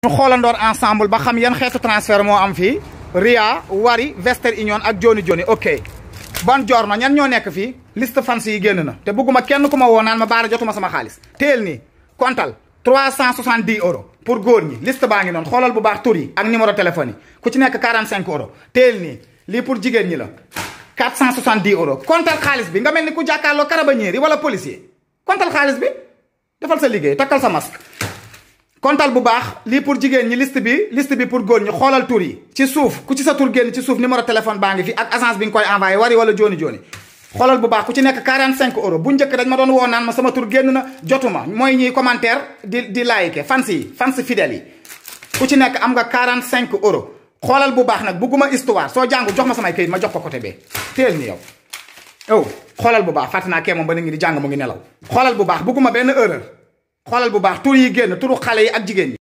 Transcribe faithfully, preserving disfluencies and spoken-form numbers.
ñu xoolandoor ensemble ba xam yan xeetu transfert moo am fii Ria Wari Western Union ak Joni Joni ok bon giorno ñan ñoo nekk fii liste fans yi génn na te bëgguma kenn ku ma woo naan ma baara jotuma sama xaalis teel nii kontal trois cent soixante-dix euros pour góor ñi liste baa ngi noonu xoolal bu baax tur yi ak numéro téléphone yi ku ci nekk quarante-cinq euros teel nii lii pour jigéen ñi la quatre cent soixante-dix euros kontal xaalis bi nga mel ni ku jàkkaarloo carabinieri wala policier kontal xaalis bi defal sa liggéey takkal sa masque kontal bu baax lii pour jigéen ñi liste bi liste bi pour góor ñi xoolal tur yi ci suuf ku ci sa tur génn ci suuf numéro téléphone baa ngi fi ak agence bi nga koy envoyé Wari wala Joni Joni xoolal bu baax ku ci nekk quarante-cinq euros bu njëkk dañ ma doon woo naan ma sama tur génn na jotuma mooy ñiy commentaire di di like fans yi fans fidèles yi ku ci nekk am nga quarante-cinq euros xoolal bu baax nag bugguma histoire soo jàngu jox ma samay kayit ma jox ko côté bee teel ni yow yow xoolal bu baax fàtte naa kee moom ba na ngi di jàng mu ngi nelaw xoolal bu baax bugguma benn erreur xoolal bu baax tur yi génn turu xale yi ak jigéen ñi